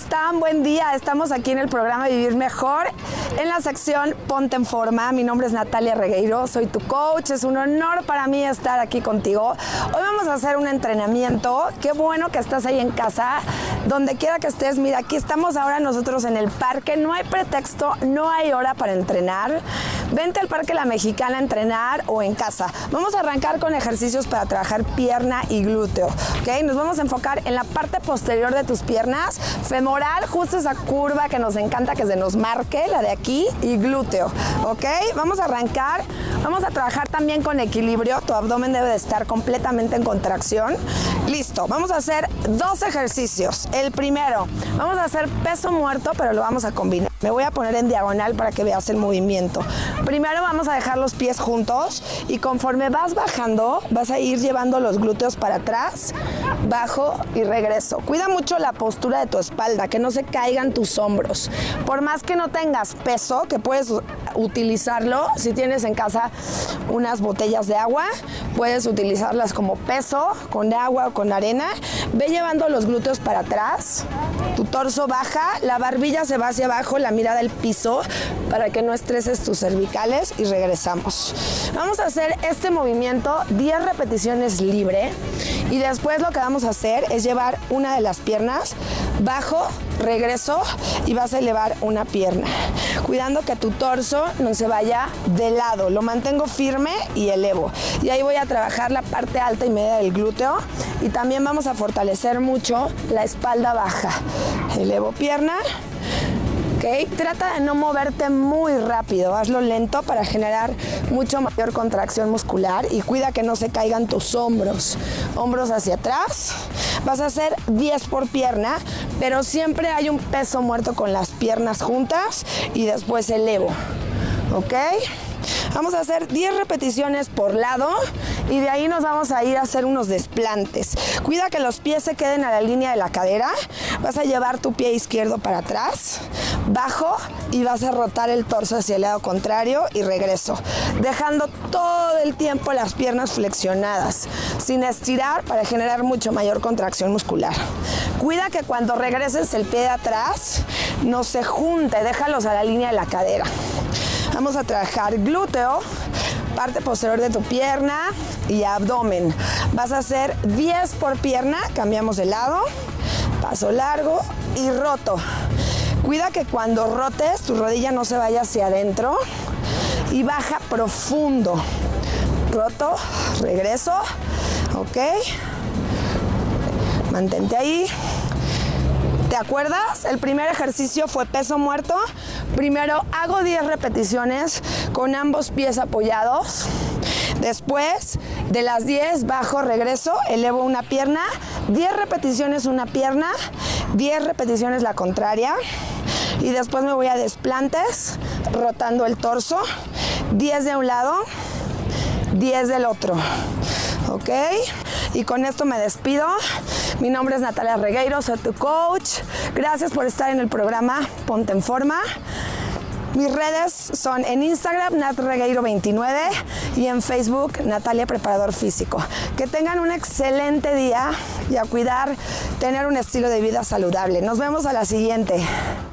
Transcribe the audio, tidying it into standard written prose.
están? Buen día. Estamos aquí en el programa Vivir Mejor, en la sección Ponte en Forma. Mi nombre es Natalia Regueiro, soy tu coach. Es un honor para mí estar aquí contigo. Hoy vamos a hacer un entrenamiento. Qué bueno que estás ahí en casa, donde quiera que estés. Mira, aquí estamos ahora nosotros en el parque. No hay pretexto, no hay hora para entrenar. Vente al Parque La Mexicana a entrenar o en casa. Vamos a arrancar con ejercicios para trabajar pierna y glúteo, ¿ok? Nos vamos a enfocar en la parte posterior de tus piernas, femoral, justo esa curva que nos encanta que se nos marque, la de aquí, y glúteo, ¿ok? Vamos a arrancar, vamos a trabajar también con equilibrio. Tu abdomen debe de estar completamente en contracción. Listo, vamos a hacer 2 ejercicios. El primero, vamos a hacer peso muerto, pero lo vamos a combinar. Me voy a poner en diagonal para que veas el movimiento. Primero vamos a dejar los pies juntos y conforme vas bajando, vas a ir llevando los glúteos para atrás, bajo y regreso. Cuida mucho la postura de tu espalda, que no se caigan tus hombros. Por más que no tengas peso, que puedes utilizarlo, si tienes en casa unas botellas de agua, puedes utilizarlas como peso, con agua o con arena. Ve llevando los glúteos para atrás, tu torso baja, la barbilla se va hacia abajo, la mirada al piso, para que no estreses tus cervicales, y regresamos. Vamos a hacer este movimiento 10 repeticiones libre, y después lo que vamos a hacer es llevar una de las piernas bajo, regreso, y vas a elevar una pierna, cuidando que tu torso no se vaya de lado. Lo mantengo firme y elevo, y ahí voy a trabajar la parte alta y media del glúteo, y también vamos a fortalecer mucho la espalda baja. Elevo pierna. Okay. Trata de no moverte muy rápido, hazlo lento para generar mucho mayor contracción muscular, y cuida que no se caigan tus hombros. Hombros hacia atrás. Vas a hacer 10 por pierna, pero siempre hay un peso muerto con las piernas juntas y después elevo. ¿Ok? Vamos a hacer 10 repeticiones por lado, y de ahí nos vamos a ir a hacer unos desplantes. Cuida que los pies se queden a la línea de la cadera. Vas a llevar tu pie izquierdo para atrás, bajo, y vas a rotar el torso hacia el lado contrario y regreso, dejando todo el tiempo las piernas flexionadas, sin estirar, para generar mucho mayor contracción muscular. Cuida que cuando regreses el pie de atrás no se junte, déjalos a la línea de la cadera. Vamos a trabajar glúteo, parte posterior de tu pierna y abdomen. Vas a hacer 10 por pierna, cambiamos de lado, paso largo y roto. Cuida que cuando rotes tu rodilla no se vaya hacia adentro, y baja profundo. Roto, regreso, ok. Mantente ahí. ¿Te acuerdas? El primer ejercicio fue peso muerto. Primero hago 10 repeticiones con ambos pies apoyados. Después de las 10 bajo, regreso, elevo una pierna. 10 repeticiones una pierna, 10 repeticiones la contraria. Y después me voy a desplantes, rotando el torso. 10 de un lado, 10 del otro. ¿Ok? Y con esto me despido. Mi nombre es Natalia Regueiro, soy tu coach. Gracias por estar en el programa Ponte en Forma. Mis redes son en Instagram, natregueiro29, y en Facebook, Natalia Preparador Físico. Que tengan un excelente día, y a cuidar, tener un estilo de vida saludable. Nos vemos a la siguiente.